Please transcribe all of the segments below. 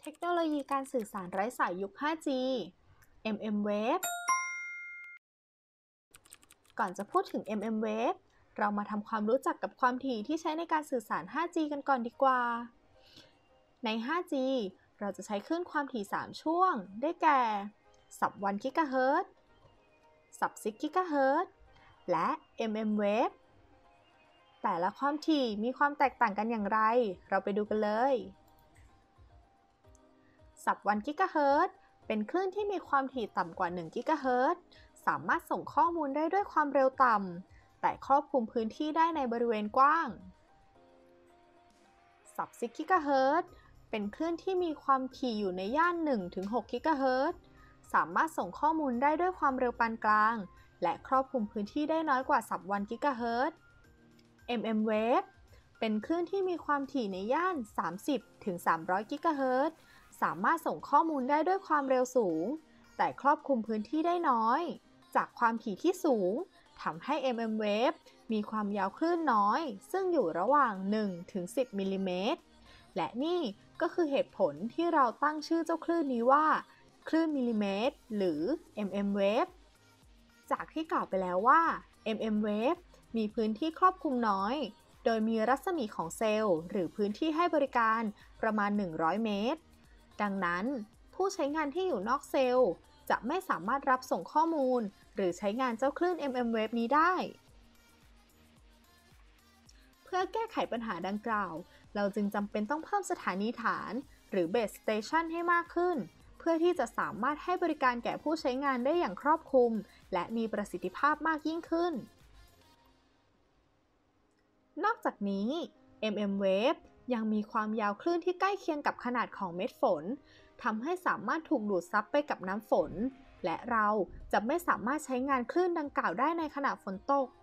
เทคโนโลยีการสื่อสารไร้สายยุค 5G mmWave ก่อนจะพูดถึง mmWave เรามาทำความรู้จักกับความถี่ที่ใช้ในการสื่อสาร 5G กันก่อนดีกว่า ใน 5G เราจะใช้คลื่นความถี่ 3 ช่วง ได้แก่ sub-1 GHz sub-6 GHz และ mmWave แต่ละความถี่มีความแตกต่างกันอย่างไร เราไปดูกันเลย sub-1 GHz เป็นคลื่นที่มีความถี่ต่ำกว่า 1 GHz สามารถส่งข้อมูลได้ด้วยความเร็วต่ำ แต่ครอบคลุมพื้นที่ได้ในบริเวณกว้าง sub-6 GHz เป็นคลื่นที่มีความถี่อยู่ในย่าน 1-6 GHz สามารถส่งข้อมูลได้ด้วยความเร็วปานกลาง และครอบคลุมพื้นที่ได้น้อยกว่า sub-1 GHz mmWave เป็นคลื่นที่มีความถี่ในย่าน 30-300 GHz สามารถส่งข้อมูลได้ด้วยความเร็วสูง แต่ครอบคลุมพื้นที่ได้น้อย จากความถี่ที่สูงทำให้ mmWave มีความยาวคลื่นน้อย ซึ่งอยู่ระหว่าง 1-10 มิลลิเมตร และนี่ก็คือเหตุผลที่เราตั้งชื่อเจ้าคลื่นนี้ว่าคลื่นมิลลิเมตรหรือ mmWave จากที่กล่าวไปแล้วว่า mmWave มีพื้นที่ครอบคลุมน้อย โดยมีรัศมีของเซลล์หรือพื้นที่ให้บริการประมาณ 100 เมตร ดังนั้นผู้ใช้งานที่อยู่นอกเซลล์จะไม่สามารถรับส่งข้อมูลหรือใช้งานเจ้าคลื่น mmWave นี้ได้ เพื่อแก้ไขปัญหาดังกล่าว เราจึงจำเป็นต้องเพิ่มสถานีฐานหรือ Base Station ให้มากขึ้น เพื่อที่จะสามารถให้บริการแก่ผู้ใช้งานได้อย่างครอบคลุมและมีประสิทธิภาพมากยิ่งขึ้น นอกจากนี้ mmWave ยังมีความยาวคลื่นที่ใกล้เคียงกับขนาดของเม็ดฝนทำให้สามารถถูกดูดซับไปกับน้ำฝน และเราจะไม่สามารถใช้งานคลื่นดังกล่าวได้ในขณะฝนตก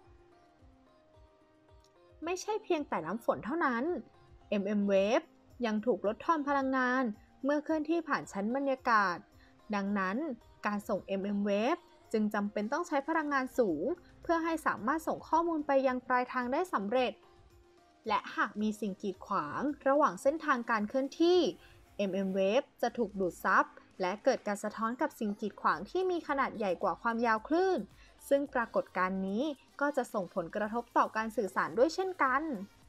ไม่ใช่เพียงแต่น้ำฝนเท่านั้น mmWave ยังถูกลดทอนพลังงานเมื่อเคลื่อนที่ผ่านชั้นบรรยากาศ ดังนั้นการส่ง mmWave จึงจำเป็นต้องใช้พลังงานสูงเพื่อให้สามารถส่งข้อมูลไปยังปลายทางได้สำเร็จ และหากมีสิ่งกีดขวางระหว่างเส้นทางการเคลื่อนที่ mmWave จะถูกดูดซับและเกิดการสะท้อนกับสิ่งกีดขวางที่มีขนาดใหญ่กว่าความยาวคลื่นซึ่งปรากฏการณ์นี้ก็จะส่งผลกระทบต่อการสื่อสารด้วยเช่นกัน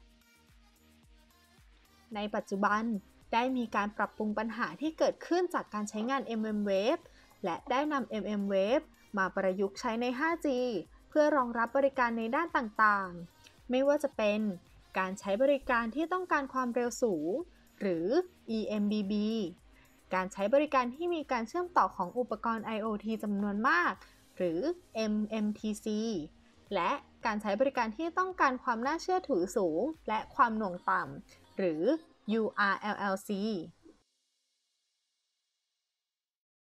ในปัจจุบันได้มีการปรับปรุงปัญหาที่เกิดขึ้นจากการใช้งาน mmWave และได้นำ mmWave มาประยุกต์ใช้ใน 5G เพื่อรองรับบริการในด้านต่างๆ ไม่ว่าจะเป็นการใช้บริการที่ต้องการความเร็วสูงหรือ eMBB การใช้บริการที่มีการเชื่อมต่อของอุปกรณ์ IoT จำนวนมากหรือ MMTC และการใช้บริการที่ต้องการความน่าเชื่อถือสูงและความหน่วงต่ำหรือ URLLC